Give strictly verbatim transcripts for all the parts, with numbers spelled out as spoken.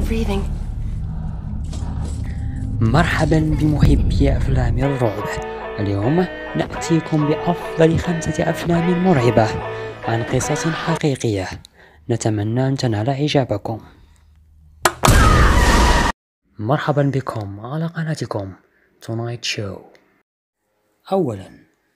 breathing. مرحبا بمحبي أفلام الرعب. اليوم نأتيكم بأفضل خمسة أفلام مرعبة عن قصص حقيقية. نتمنى أن تنال إعجابكم. مرحبا بكم على قناتكم Tonight Show. أولا،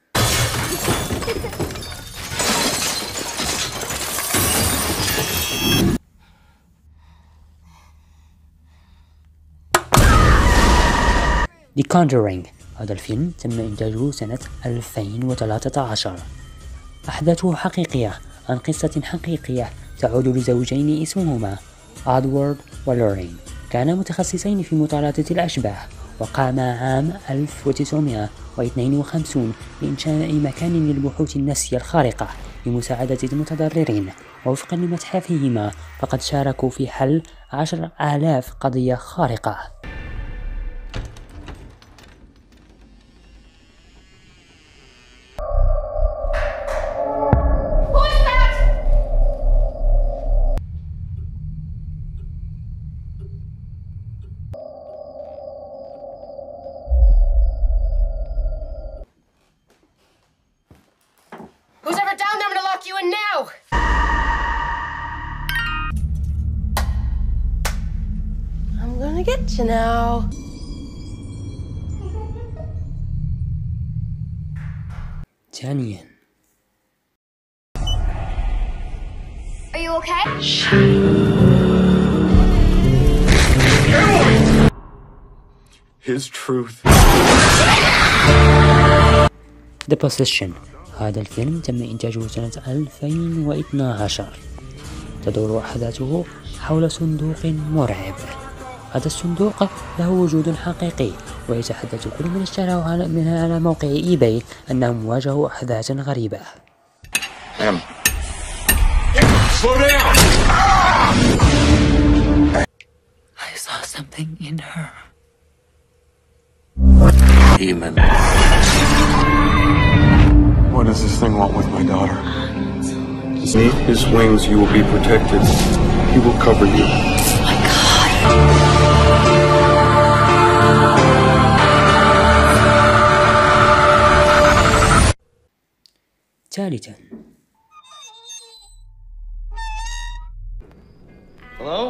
The Conjuring. هذا الفيلم تم إنتاجه سنة ألفين وثلاثة عشر. أحداثه حقيقية عن قصة حقيقية تعود لزوجين اسمهما أدوارد ولورين، كانا متخصصين في مطاردة الأشباح، وقاما عام ألف وتسعمائة واثنين وخمسين بإنشاء مكان للبحوث النفسية الخارقة لمساعدة المتضررين. ووفقا لمتحفهما فقد شاركوا في حل عشر آلاف قضية خارقة. Who's ever down there? I'm gonna lock you in now! I'm gonna get you now. ثانيا، Are you okay? His truth. The Possession. هذا الفيلم تم إنتاجه سنة ألفين واثني عشر. تدور أحداثه حول صندوق مرعب. هذا الصندوق له وجود حقيقي، ويتحدث كل من اشتراه منها على موقع إي باي أنهم واجهوا أحداثا غريبة. I saw something in her. Demon. What does this thing want with my daughter? Beneath his wings you will be protected. He will cover you. Oh my God. ثالثا، Hello?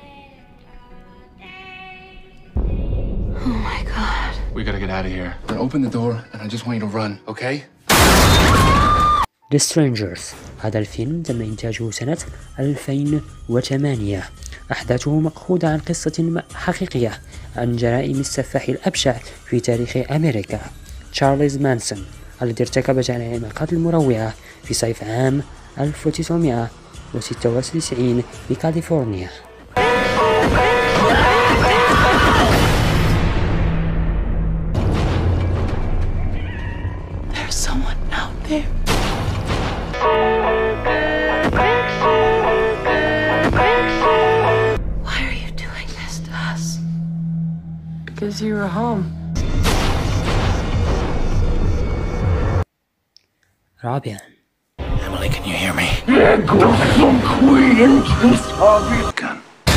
Oh my God. We gotta get out of here. I'm gonna open the door and I just want you to run, okay? The Strangers. هذا الفيلم تم إنتاجه سنة ألفين وثمانية. أحداثه مأخوذة عن قصة حقيقية عن جرائم السفاح الأبشع في تاريخ أمريكا، تشارلز مانسون، الذي ارتكب جرائم القتل المروعة في صيف عام ألف وتسعمائة وستة وتسعين في كاليفورنيا. There's someone out there. Why are you doing this to us? Because you were home. رابعا، Emily, can you hear me? Gun.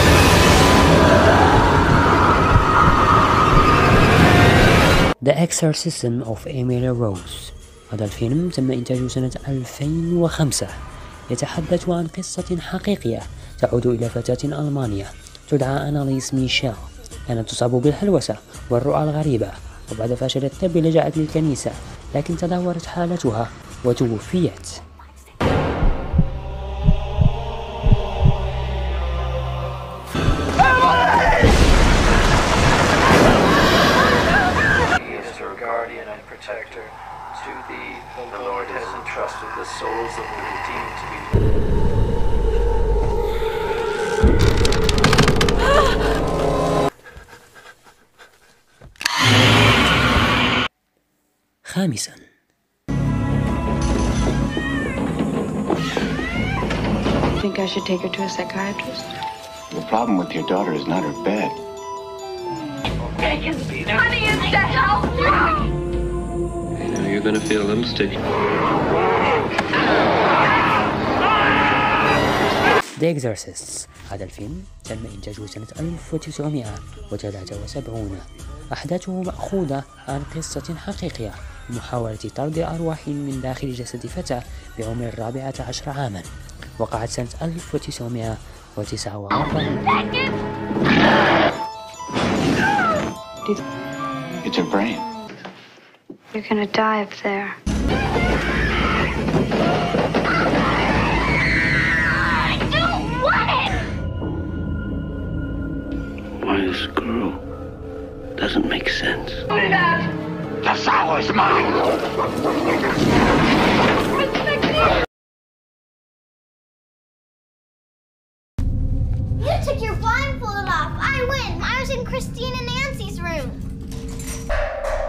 The Exorcism of Emily Rose. هذا الفيلم تم إنتاجه سنة ألفين وخمسة. يتحدث عن قصة حقيقية تعود إلى فتاة ألمانية تدعى أناليس ميشيل، كانت تصاب بالهلوسة والرؤى الغريبة، وبعد فشل الطب لجأت للكنيسة، لكن تدهورت حالتها وتوفيت. Guardian and protector, to thee the Lord has entrusted the souls of the redeemed to be. خامسا، Think I should take her to a psychiatrist? The problem with your daughter is not her bed. Honey, is that help? Now you're gonna feel a little sticky. The Exorcist. هذا الفيلم تم إنتاجه سنة ألف وتسعمائة وثلاثة وسبعين. أحداثه مأخوذة عن قصة حقيقية محاولة طرد أرواح من داخل جسد فتاة بعمر الرابعة عشر عاما. وقعت سنة ألف وتسعمائة وتسعة وأربعين. It's her brain. You're gonna die up there. I don't want it! Why this girl doesn't make sense. The soul is mine. You took your blindfold off. I win. I was in Christine and Nancy's room.